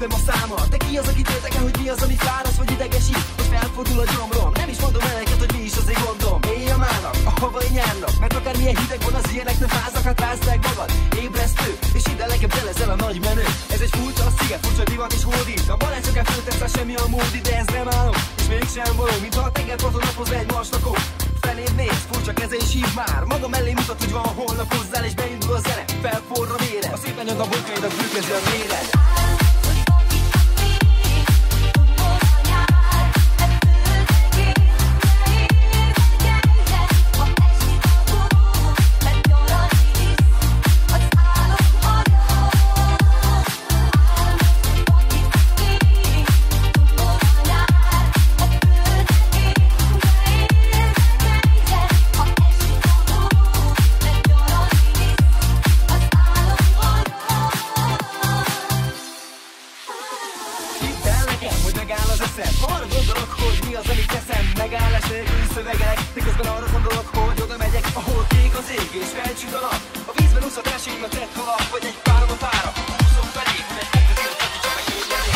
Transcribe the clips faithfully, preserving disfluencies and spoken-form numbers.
küldöm a számat. De ki az, akit érdekel, hogy mi az, ami fáraszt vagy idegesít? Hogy felfordul a gyomrom, nem is mondom el neked, hogy mi is az én gondom. Éjjel mának, ahova én járnak, mert akármilyen hideg van, az ilyenek nem fázak, hát rázd meg magad. Ébresztő, és ide legebb te leszel a nagy menő. Ez egy furcsa sziget, furcsa divat és hódít. A balázsok elföltesz, semmi a módi, de ez nem állom. És mégsem való, mintha a tengerparton napozna egy marslakó. Feléd néz, furcsa keze és hív már. Maga mellé mutat, hogy van holnap hozzál, és beindul a zene. Felforra vére, a szép anyag a bonkaidat fülkezi a méred. Arra gondolok, hogy mi az, amit teszem. Megállás nélkül szövegelek, miközben arra gondolok, hogy oda megyek, ahol kék az ég és felcsüt a nap. A vízben úszhat társaim a tett halak, vagy egy párom a fára. Húzom felé, mert megkötőt, aki csak megérjeni.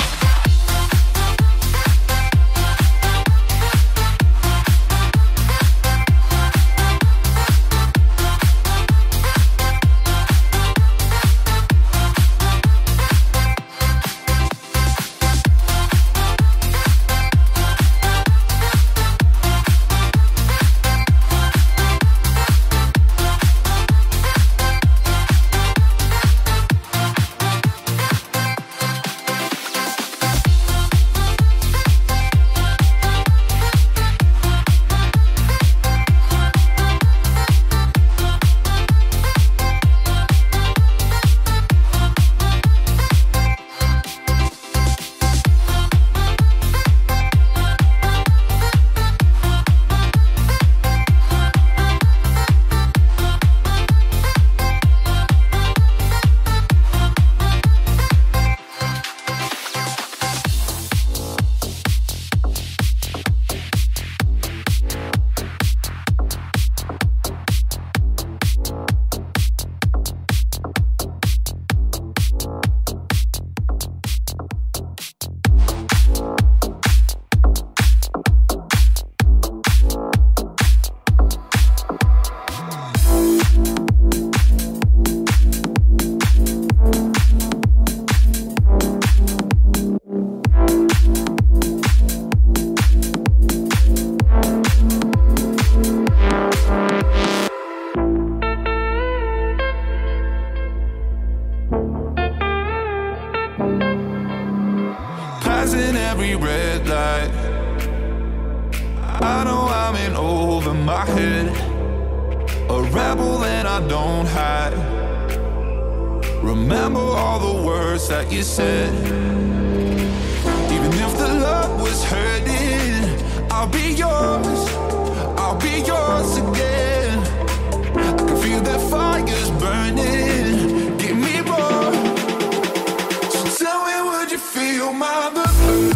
Every red light, I know I'm in over my head, a rebel and I don't hide. Remember all the words that you said. Even if the love was hurting, I'll be yours, I'll be yours again. I can feel that fire's burning, give me more. So tell me, would you feel my love?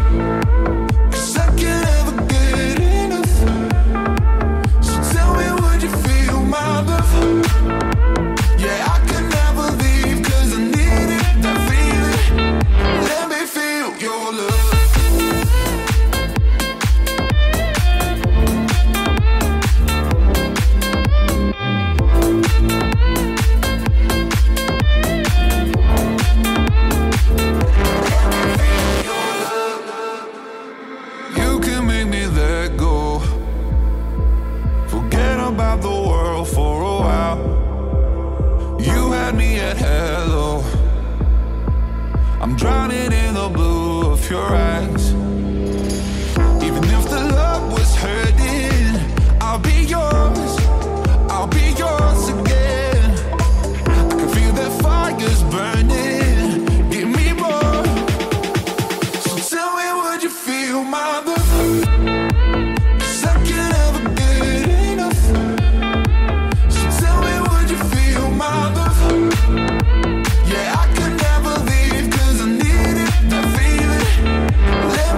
I'm drowning in the blue of your eyes. Even if the love was hurting, I'll be yours, I'll be yours again. I can feel that fire's burning, give me more. So tell me, would you feel my love? Let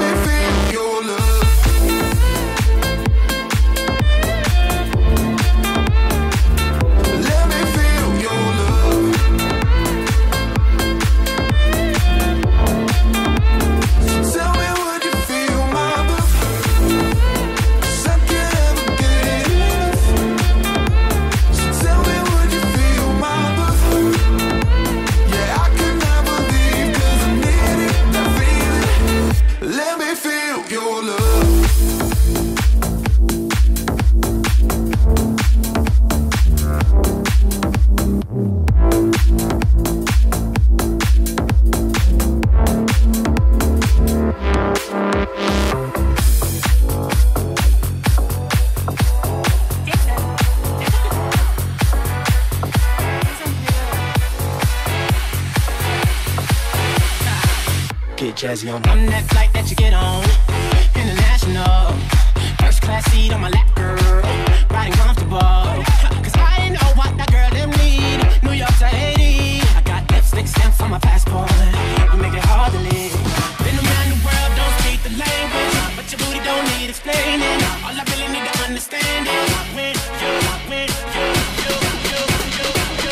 Get jazzy on. I'm that flight that you get on, international. First class seat on my lap, girl, riding comfortable. Cause I know what that girl them need. New York to Haiti, I got lipstick stamps on my passport. You make it hard to live. Been around the world, don't speak the language, but your booty don't need explaining. All I really need to understand is when you, when you, you, you, you,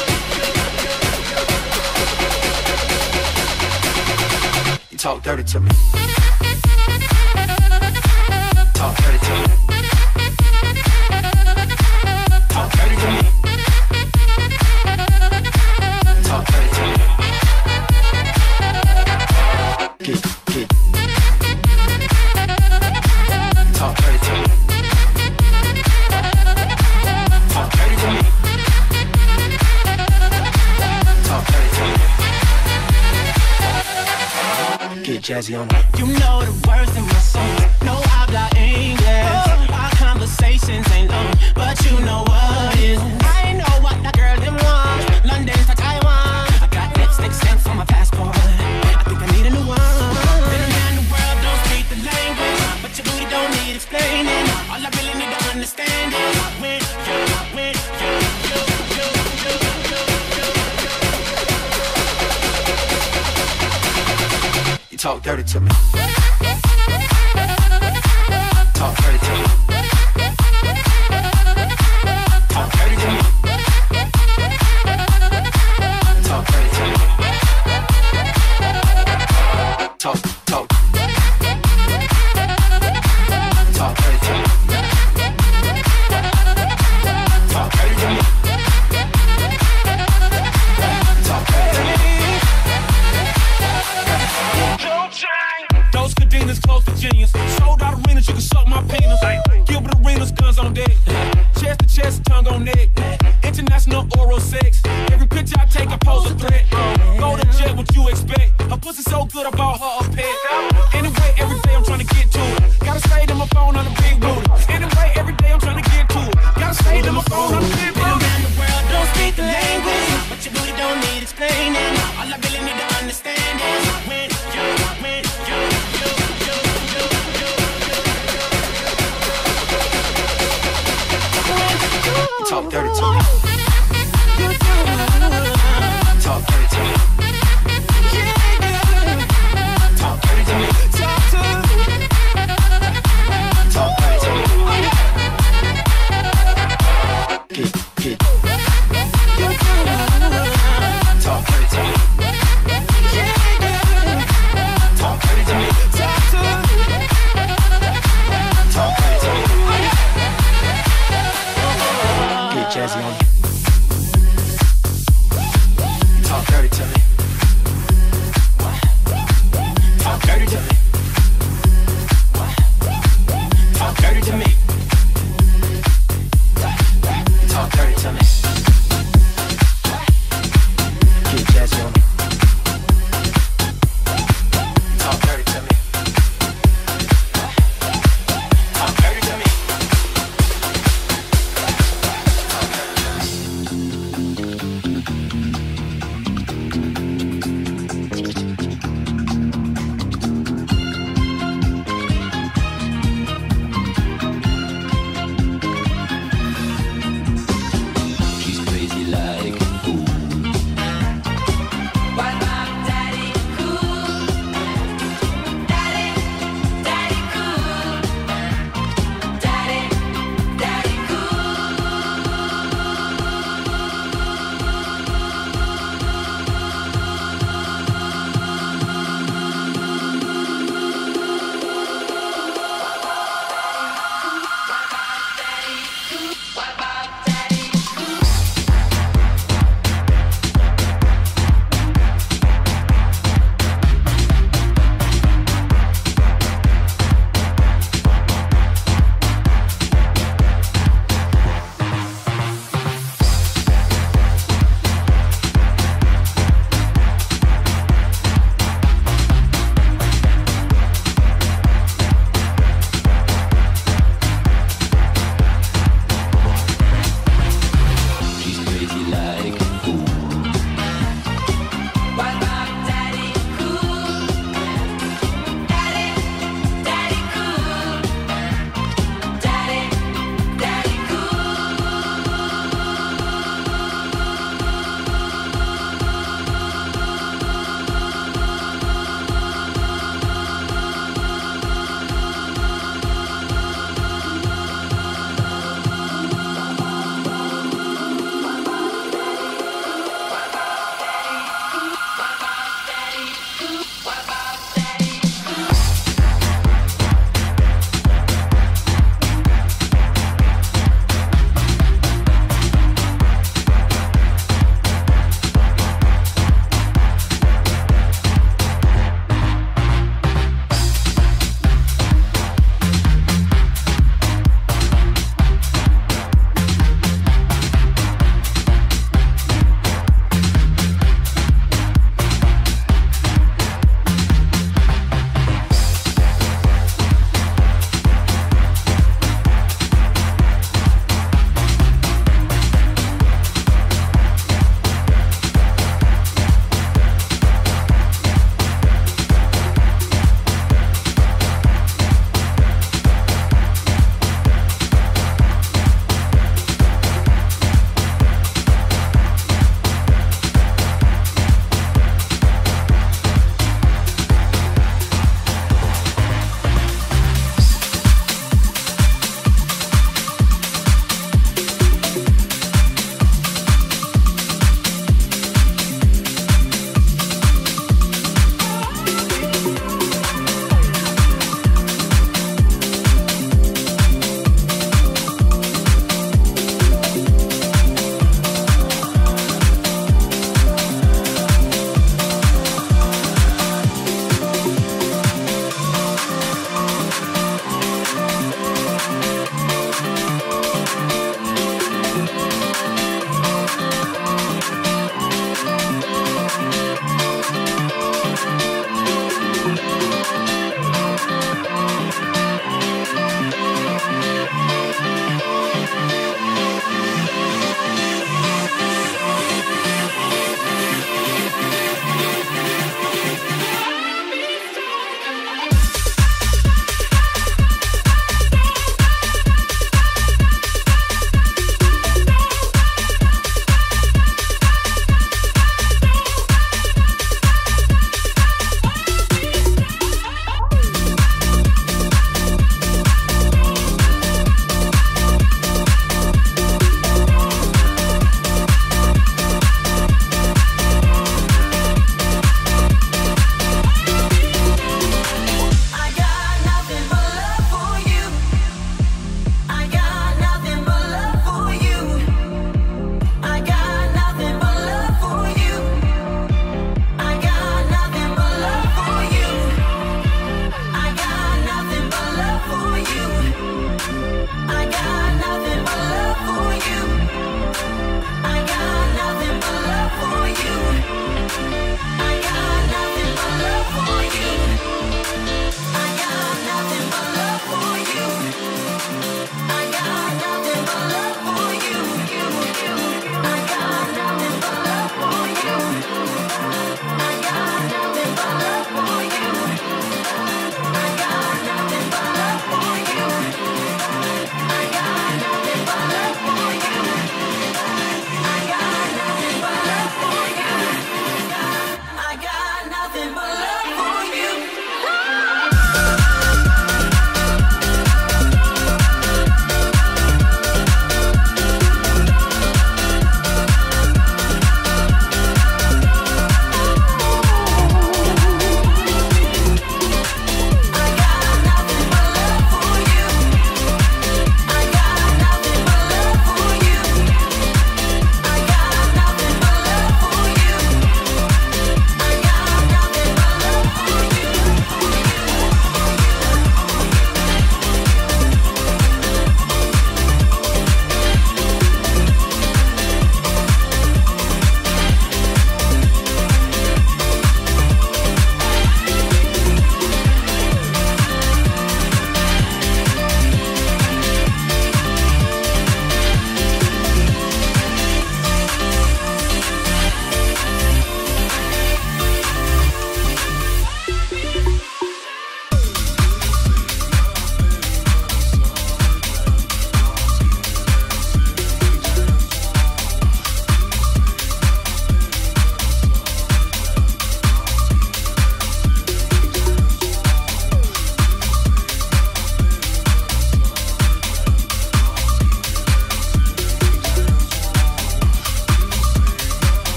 you, you. You talk dirty to me. Talk dirty to me. Talk dirty to me. Talk dirty to me. Get, get. Talk dirty to me. Talk dirty to me. Talk dirty to me. Get jazzy on. You know the words in my songs. No habla English. Our conversations ain't long, but you know what is. I know what that girl them want. London to Taiwan. I got lipstick stamps on my passport. I think I need a new one. Been around the world, don't speak the language, but your booty don't need explaining. All I really need to understand is when you, when you, you, you, you, you, you. You talk dirty to me. Talk dirty to me. Talk dirty to me. Talk dirty to me. Talk, talk. Talk dirty to me. Talk dirty to me. Talk dirty to me. Those cadenas close to genius. Sold out arenas, you can suck my penis. Gilbert Arenas, guns on deck. Chest to chest, tongue on neck. International oral sex. Every picture I take, I pose a threat. Go to jet, what you expect? Her pussy so good, I bought her a pet. Anyway, every day I'm trying to get to it. Gotta stay to my phone on the big booty. Anyway, every day I'm trying to get to it. Gotta stay to my phone on the big booty. Been around the world, don't speak the language, but your booty don't need explaining. All I really need to understand is when you, when you, you, you, you, you, you. Talk dirty to me. Talk dirty to me. Talk dirty to me. Talk dirty to me. Get, get. Talk dirty to me.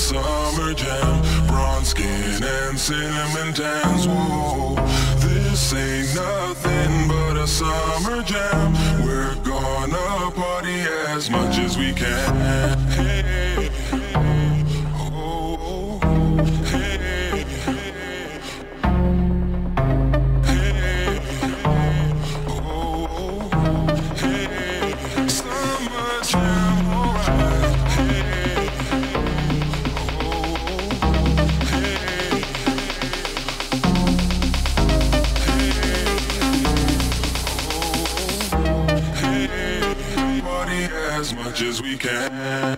summer jam, bronze skin and cinnamon tans. Whoa, this ain't nothing but a summer jam. We're gonna party as much as we can. Hey, oh, hey, hey, oh, hey, summer jam, alright. Hey, oh, hey, hey, hey, party as much as we can.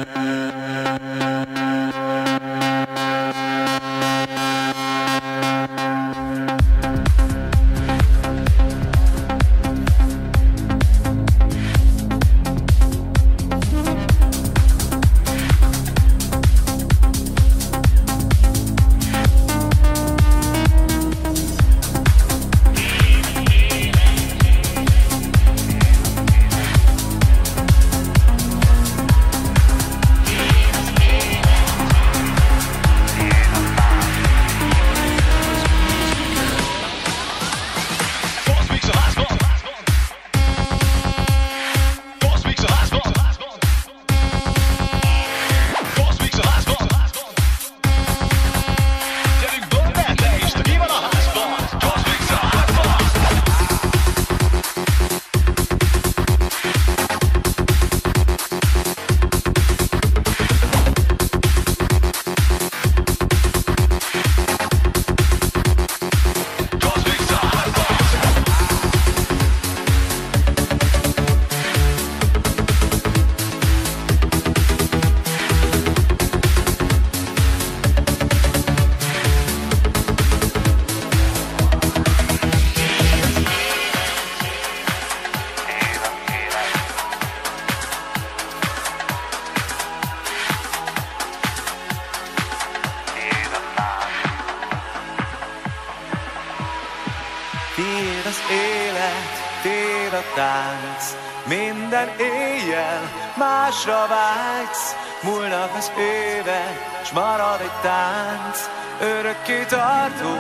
Tiéd az élet, tiéd a tánc, minden éjjel másra vágysz. Múlnak az évek, s marad egy tánc, örökké tartó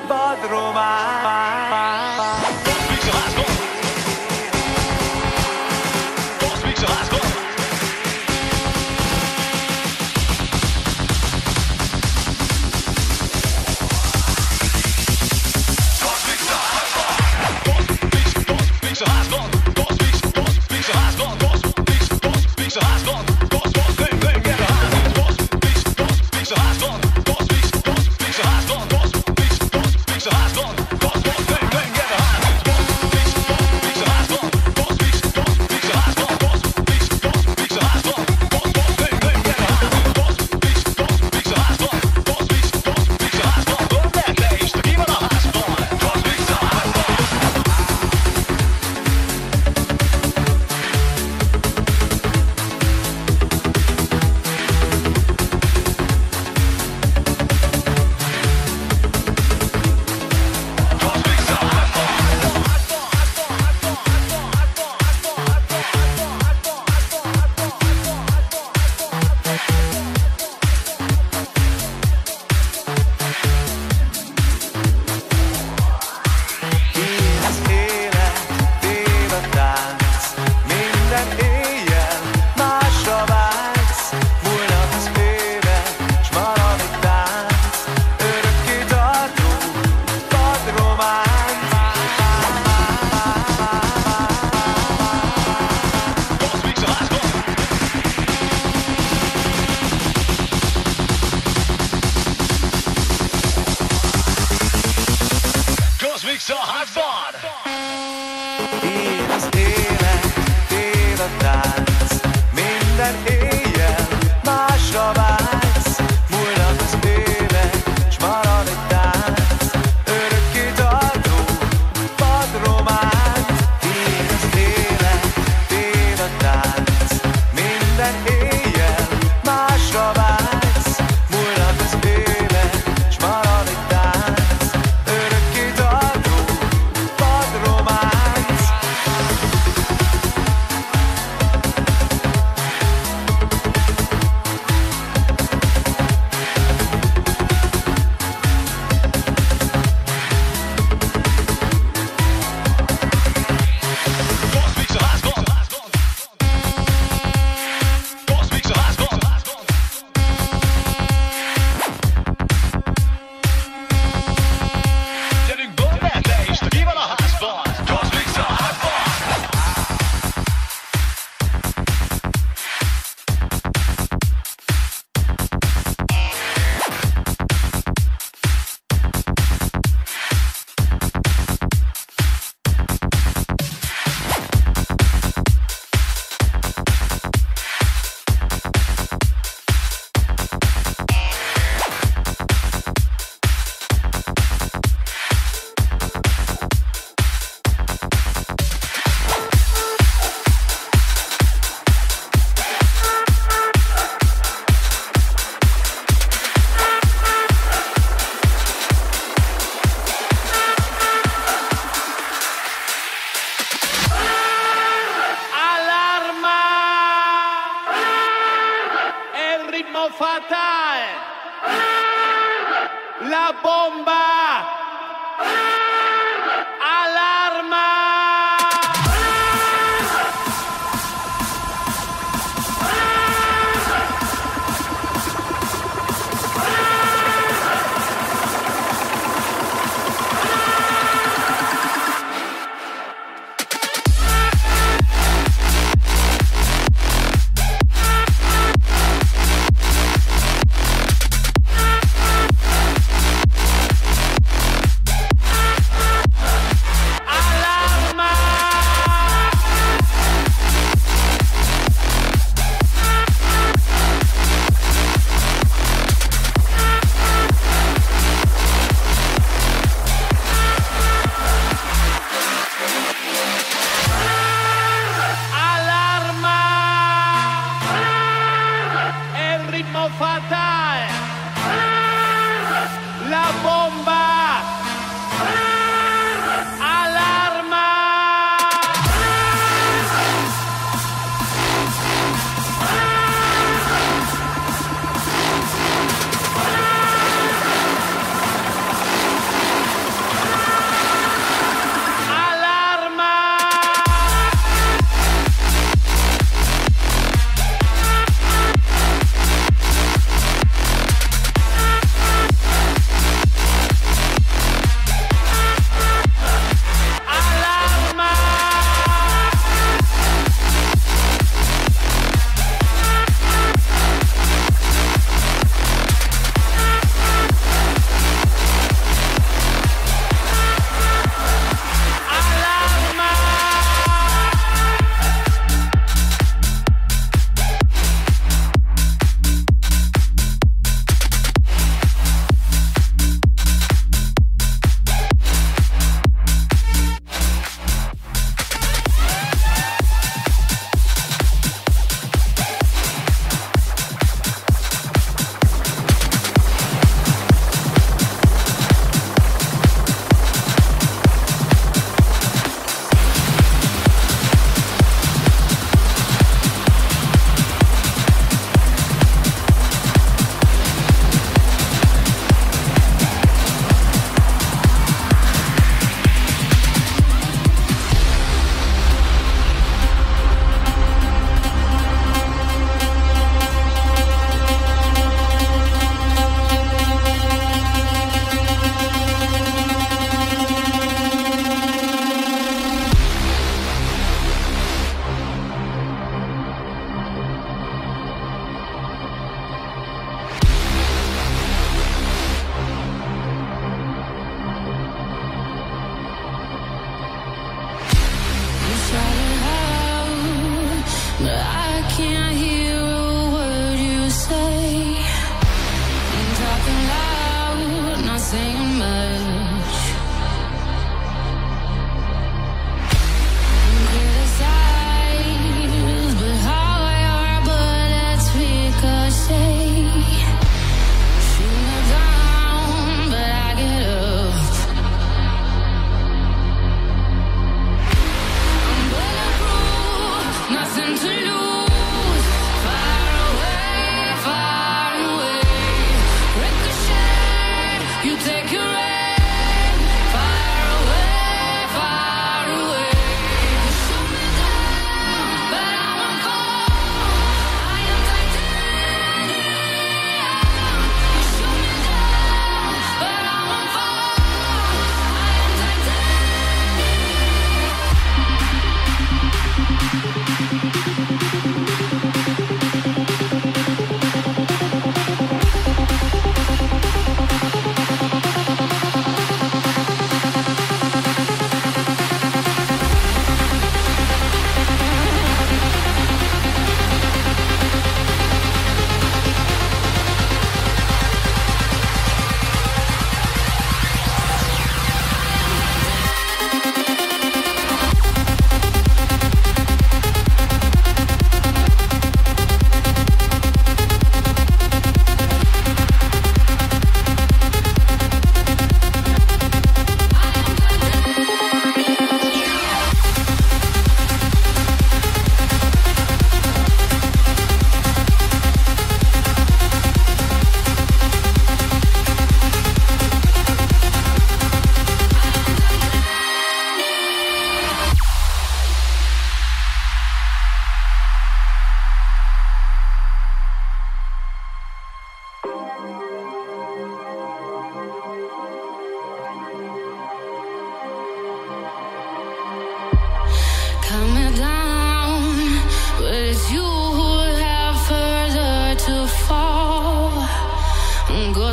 vadrománc. So high fun! Én az élet, tél a tánc, minden éjjel másra vágysz. Múlnak az évek, s marad egy tánc, örökké tartó vadrománc. Én az élet, tél a tánc, minden éjjel másra vágysz. Múlnak az évek, s marad egy tánc, örökké tartó time. La bomba. Allarma.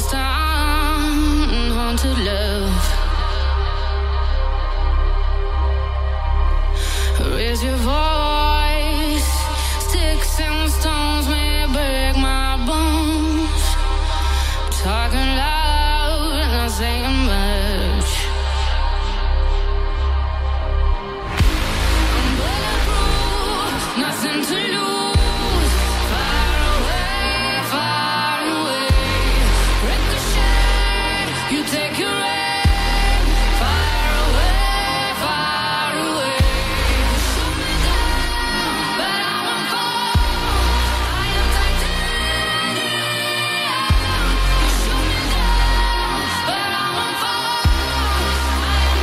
lost and haunted love. Raise your voice. Sticks and stones may break my bones. Talking loud, not saying much. I'm bulletproof, nothing to lose. Far away, far away. Ricochet, you take your aim. Far away, far away. Shoot me down, but I won't fall. I am titanium. You shoot me down, but I won't fall. I am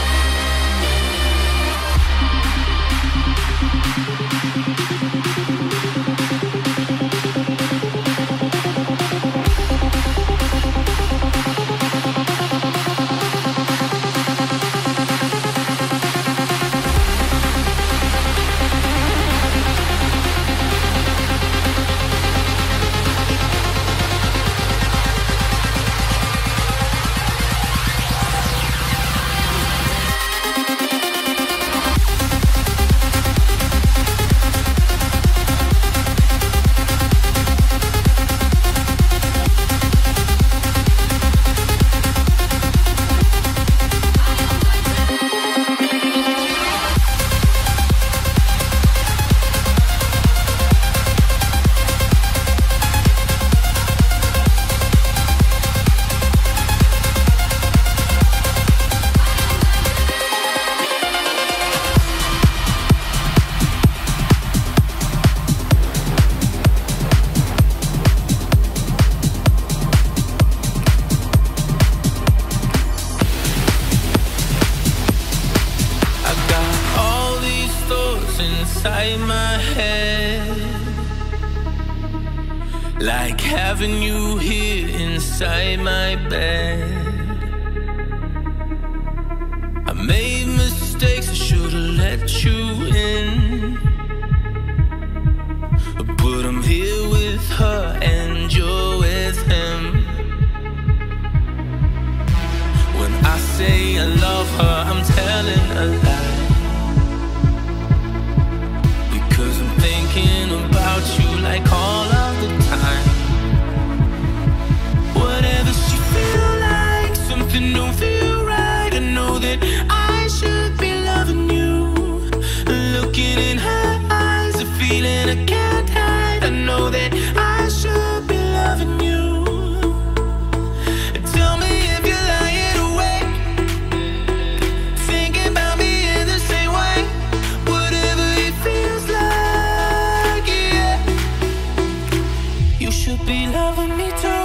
inside my head, like having you here inside my bed. I made mistakes, I should've let you in, but I'm here with her and you're with him. When I say I love her, I'm telling a lie, because I'm thinking about you like all of the time. Whatever she feel like, something don't feel right. I know that I should be loving you. Looking in her eyes, a feeling I can't hide. I know that I should be loving you. Tell me if you're lying awake, thinking about me in the same way. Whatever it feels like, yeah, you should be loving me too.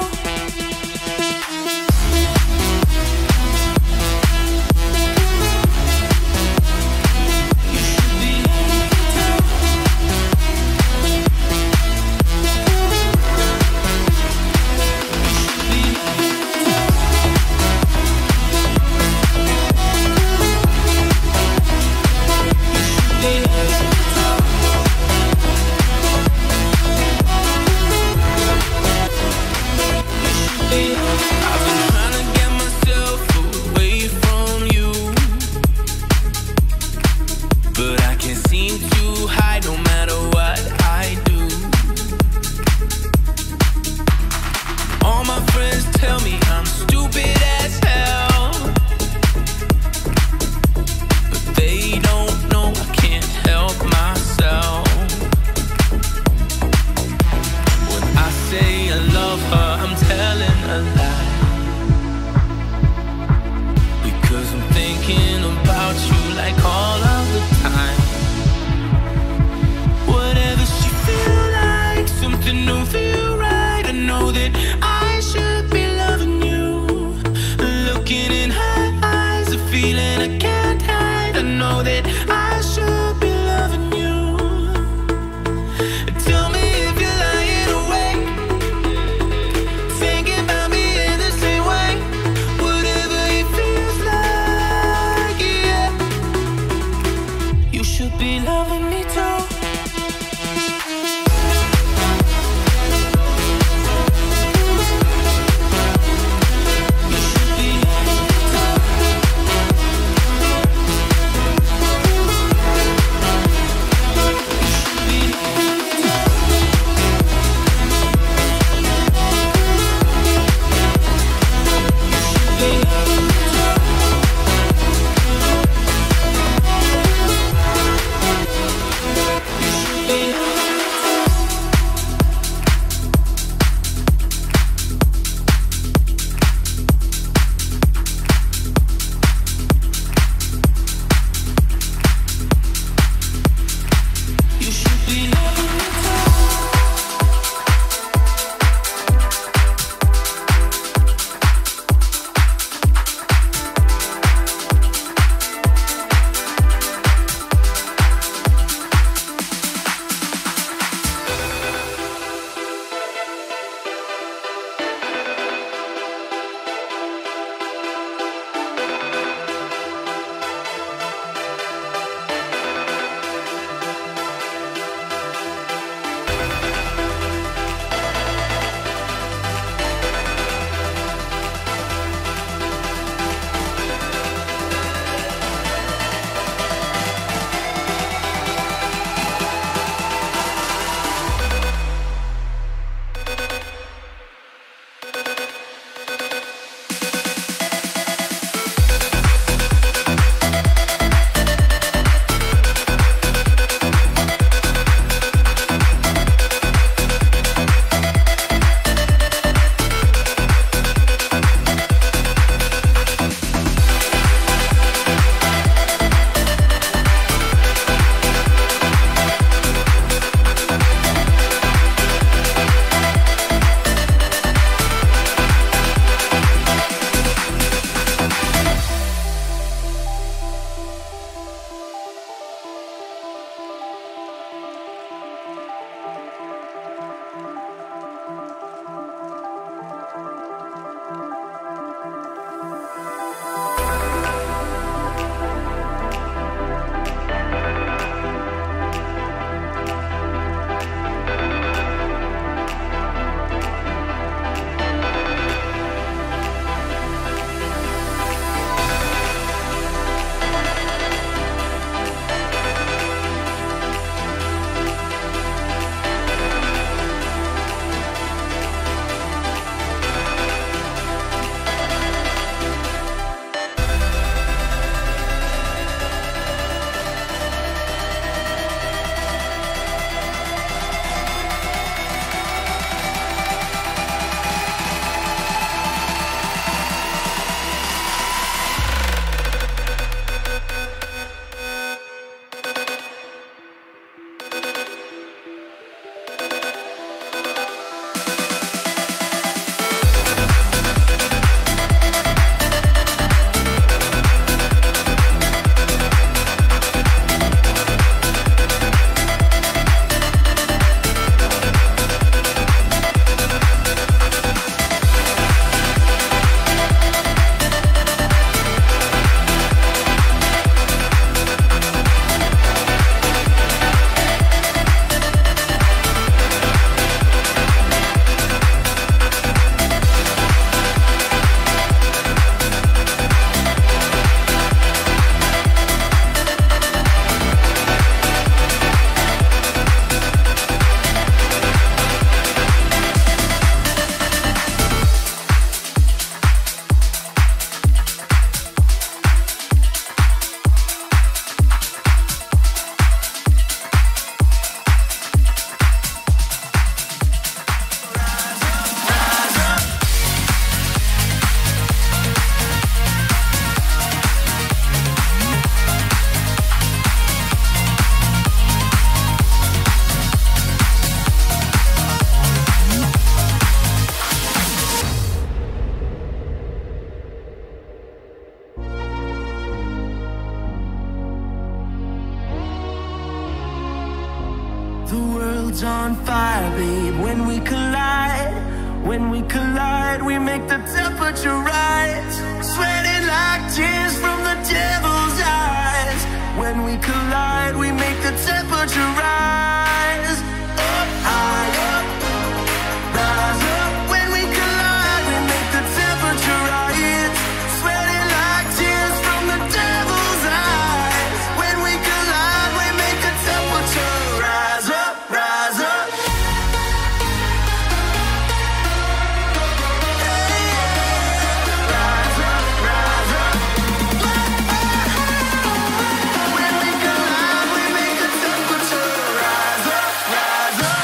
world's on fire, babe. When we collide, when we collide, we make the temperature rise. Sweating like tears from the devil's eyes. When we collide, we make the temperature rise. Up high, up, rise up. When we collide, we make the temperature rise. Sweating like tears from the devil's eyes. When we collide, we make the temperature rise up, rise up. Rise up, rise up. When we collide, we make the temperature rise up, rise up.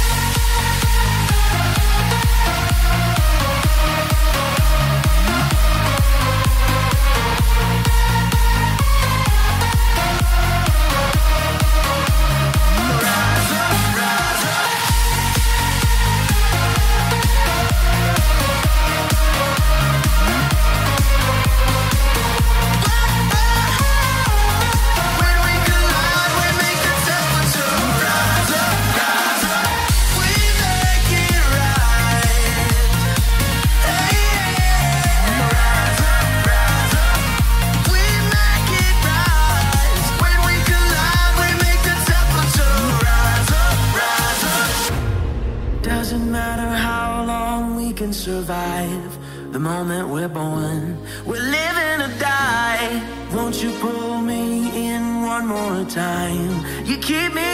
When we collide, we make the temperature rise up, rise up. We make it right. Hey, yeah. Rise up, rise up. We make it rise. When we collide, we make the temperature rise up, rise up. Doesn't matter how long we can survive. The moment we're born, we're living or die. Won't you pull me in one more time? You keep me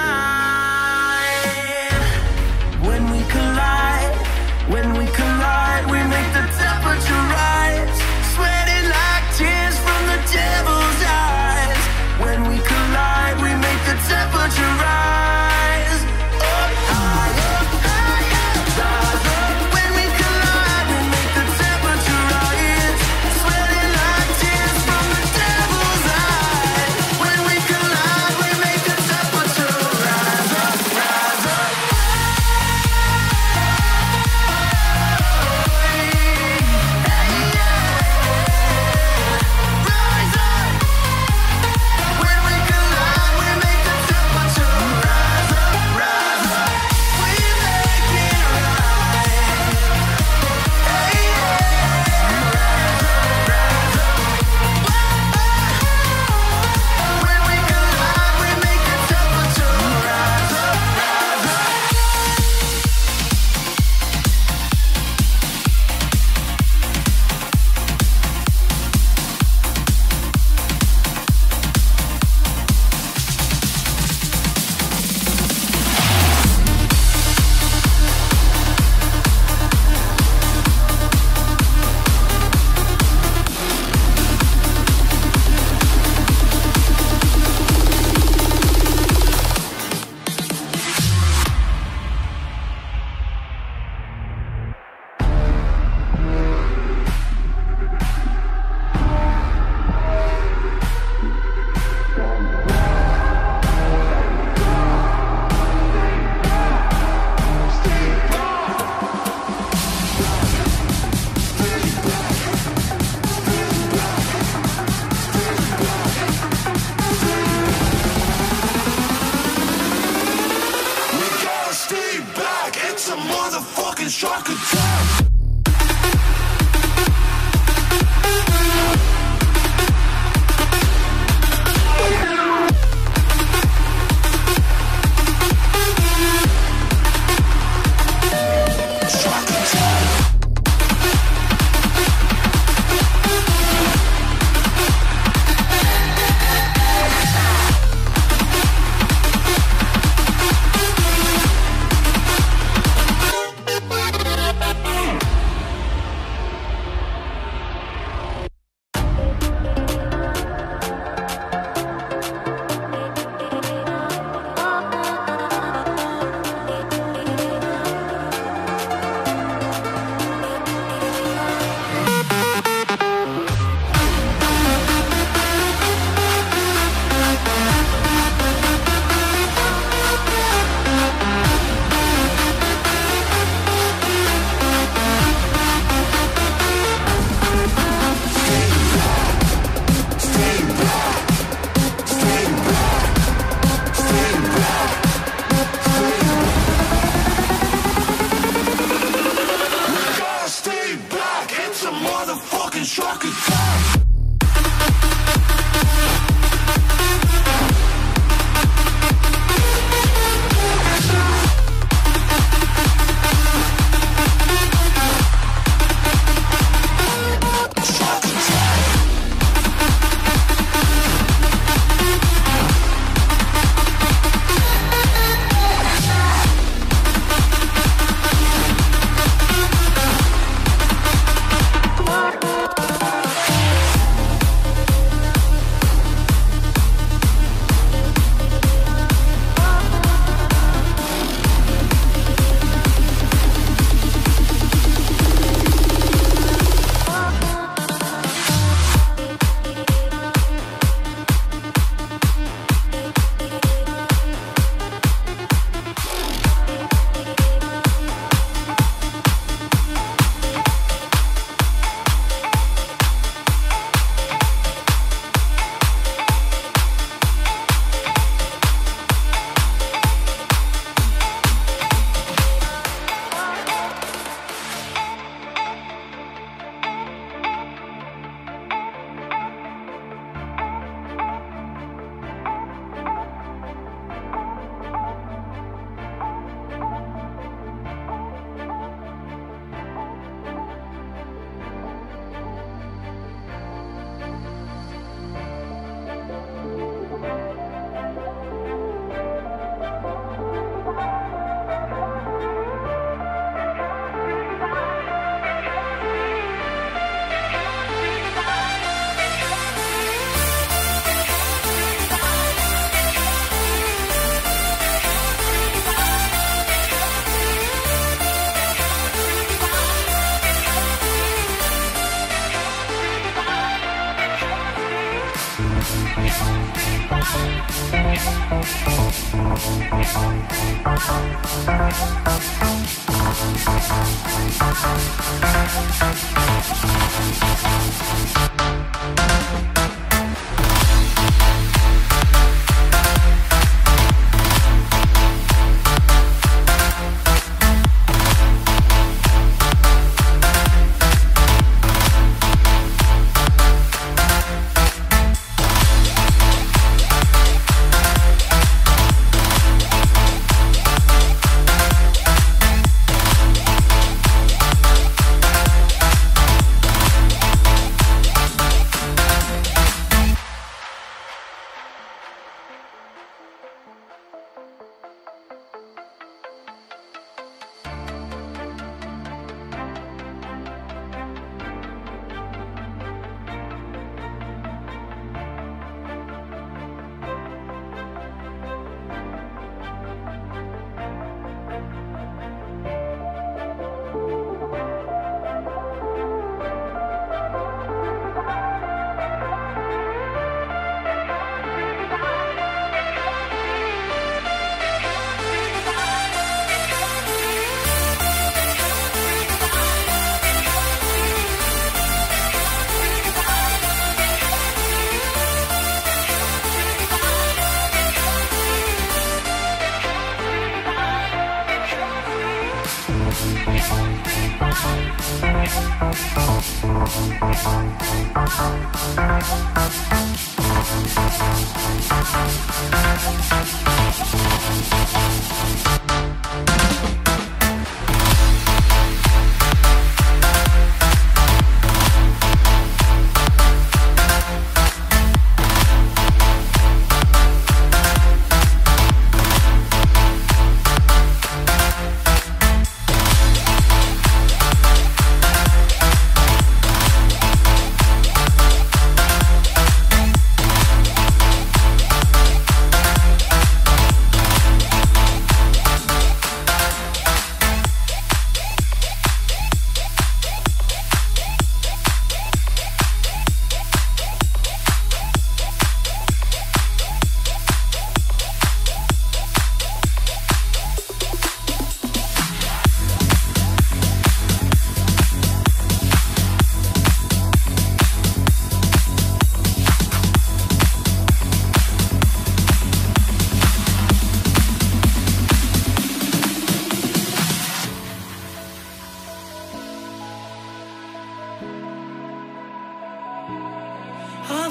alive. When we collide, when we collide, we make the temperature rise. Sweating like tears from the devil's eyes. When we collide, we make the temperature rise. Up high, up high, up, rise up. When we collide, we make the temperature rise. Sweating like tears from the devil's eyes. When we collide, we make the temperature rise up, rise up. It's a motherfucking shark attack.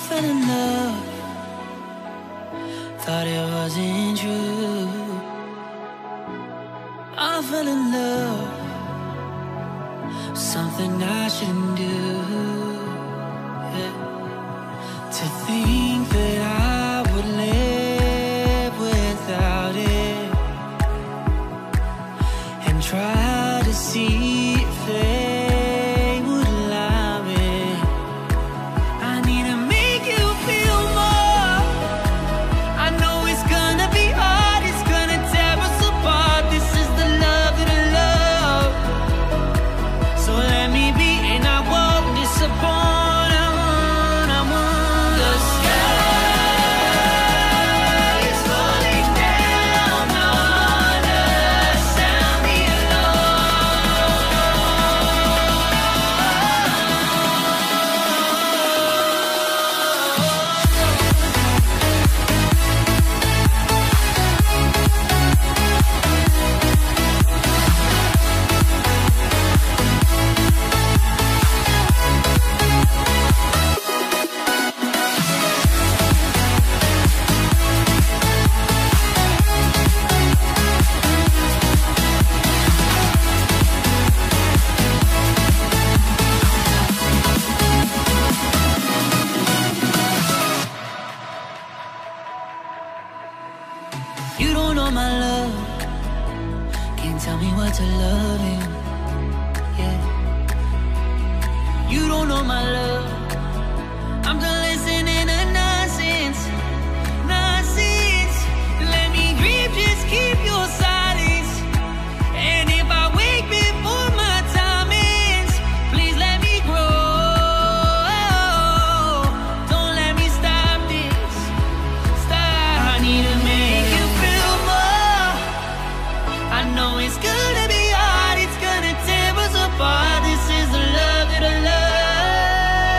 fell in love, thought it wasn't true. I fell in love, something I shouldn't do. Yeah. To think that I would live without it and try to see if they would allow it. I need to make you feel more. I know it's gonna be hard, it's gonna tear us apart. This is the love that I love. So let me be, and I won't disappoint. I want, I want the sky is falling down on us, and me you don't know my love, can't tell me what to love you. Yeah, you don't know my love, I'm done listening to nonsense, nonsense. Let me grieve, just keep your silence. And if I wake before my time ends, please let me grow. Don't let me stop this. Stop. I need to make you feel more. I know it's gonna be hard, it's gonna tear us apart. This is the love that I love.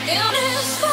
In this